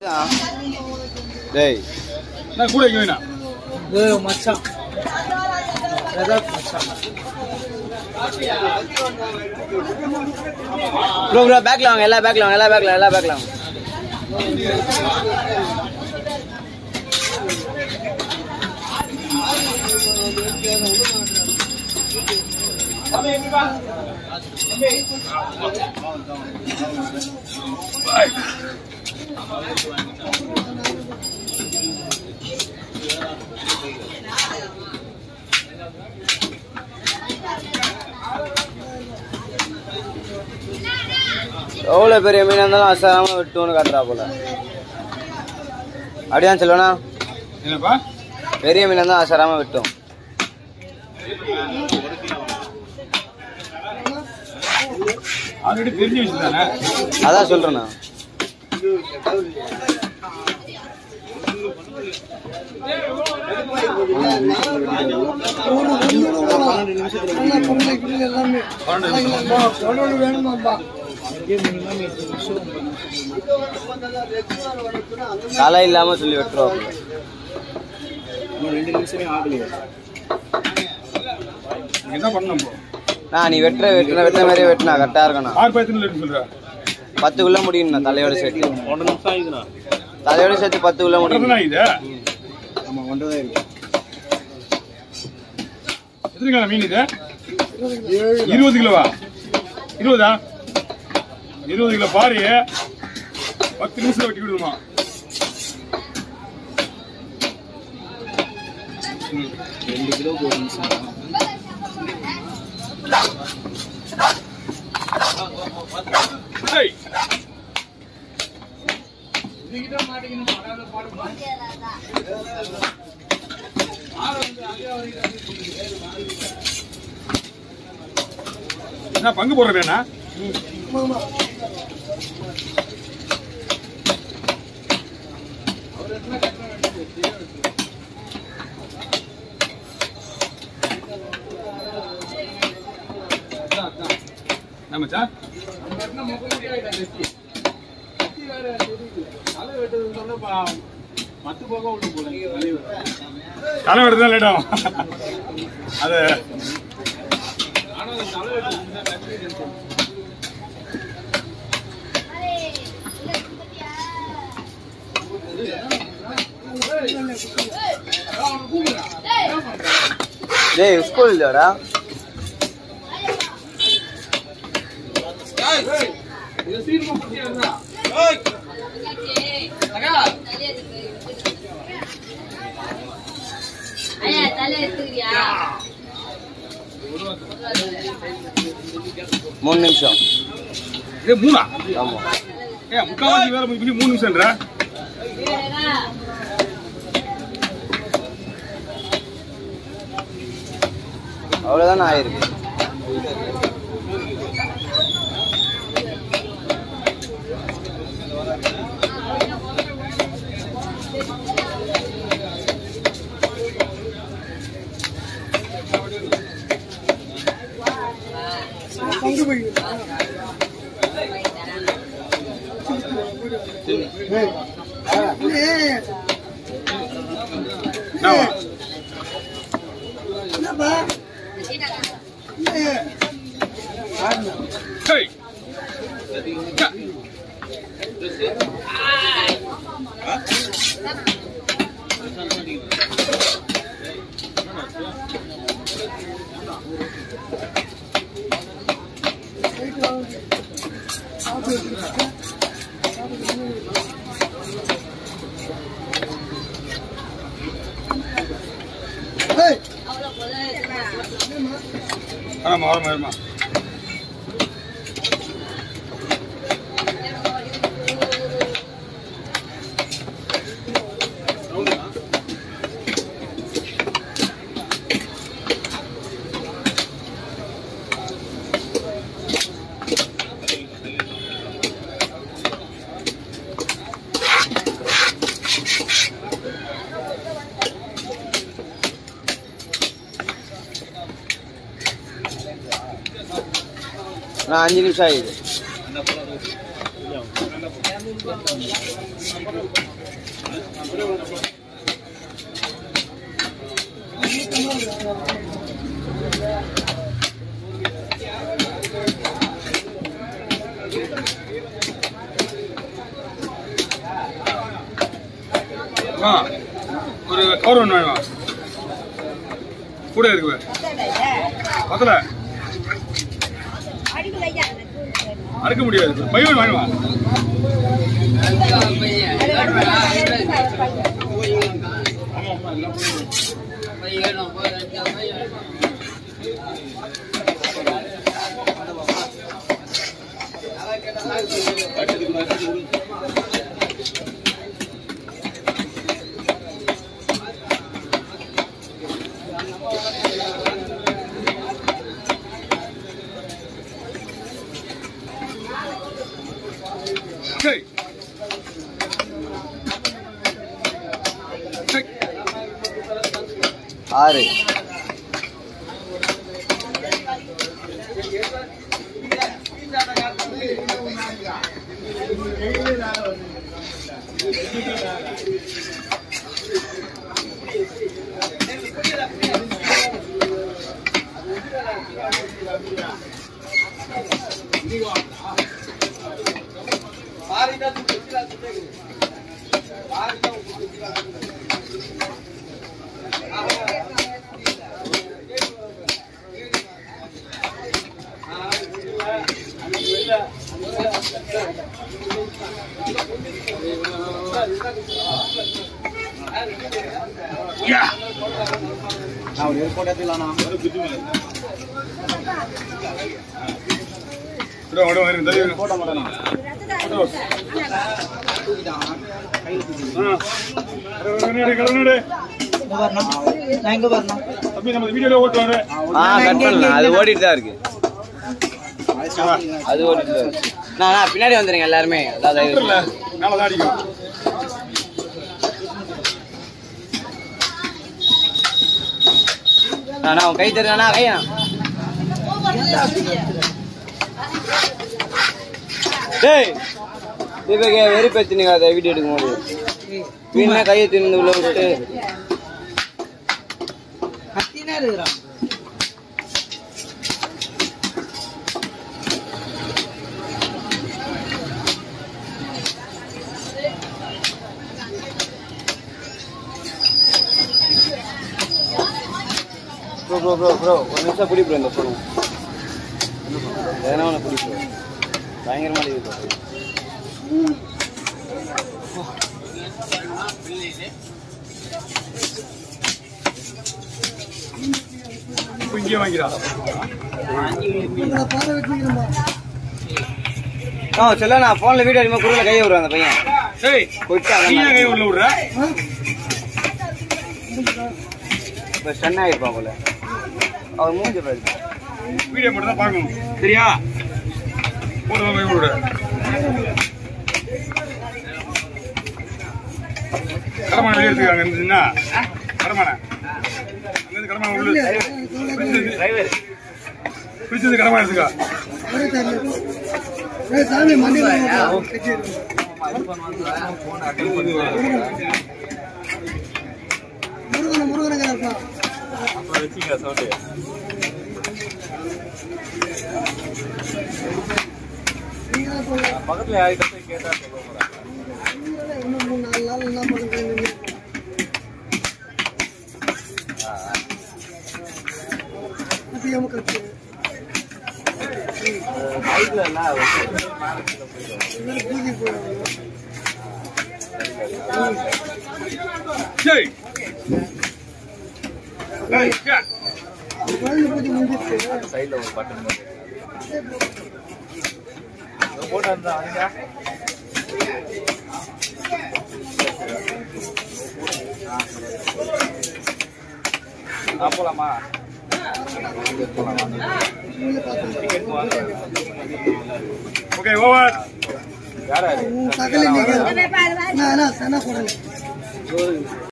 டேய் நான் கூட இங்க வேணா ஏய் மச்சான் ஏதா மச்சான் ப்ரோ பேக்ல வாங்க எல்லா பேக்ல வாங்க எவ்வளோ பெரிய மீனாக இருந்தாலும் அசாராமல் விட்டுன்னு காட்டுறா போல. அப்படிதான் சொல்லுவேண்ணா. என்னப்பா பெரிய மீனாக இருந்தால் அசாராமல் விட்டோம். ஆல்ரெடி தெரிஞ்ச விஷயம் தானே, அதான் சொல்கிறேண்ணா. தலை இல்லாம சொல்லி வெட்டுறோம். என்ன பண்ணணும் நீ வெட்டுற மாதிரியே வெட்டினா கரெக்டா இருக்கணும். 10குள்ள முடியும்ண்ணா. தலையோட சேர்த்து 10குள்ள முடியும். மீன் இது 20 கிலோவா? 20 கிலோ பாரு. 10 நிமிஷம் வெட்டி விடுமா? பங்கு போடுற வேணா நமச்சா களை வெட்டுதான் லேட்டாகும். அது டேய் ஸ்கூல் இல்லடா. மூணு நிமிஷம். முக்காவாசி வேலை 3 நிமிஷம். அவ்வளவுதான் ஆயிருக்கு. வருமா நான் 5 நிமிஷம் ஆயிடுது. ஒரு கவர் ஒன்று வேணுமா கூட இருக்கு பத்தல அறுக்க முடியாது பையன் வேணுமா ஆறு அது ஓடிட்டு தான் இருக்கு அது ஓடிட்டு தான் இருக்கு நான் பின்னாடி வந்துருங்க எல்லாருமே நான் கை தருங்கண்ணா கையா டேய் தீபக வெறி பேச்சுனீங்க அதை வீடியோ எடுக்க முடியும் வீணா கையை தின்னு உள்ள விட்டு கத்தினா இருக்கிறான் ப்ரோ ஒரு நிமிஷம் பிடி ப்ரோ இந்த ஃபோன் எதனா ஒன்று பிடி ப்ரோ பயங்கரமாக இருக்கு இங்கே வாங்கிறா சொல்ல நான் ஃபோனில் வீடியோ அடிமா குருவில் கையை விடுவேன் அந்த பையன் சரி கை உள்ள விடுற இப்போ ஸ்டன் ஆகிருப்பான் போல அவர் மூஞ்சி பாரு வீடியோ மட்டும் தான் பார்க்கணும் சரியா போட்டு போய் விடுற கடமான வெளியே எடுத்துக்காங்க இருந்துச்சுன்னா கடமான அங்கேருந்து கடமான உள்ள பிடிச்சது கடமான எடுத்துக்கா பக்கத்துல யாருக்கிட்ட கேட்டா சைட்ல ஒரு பட்டன் போட்டா போலாமா ஓகே ஓவர் யாரா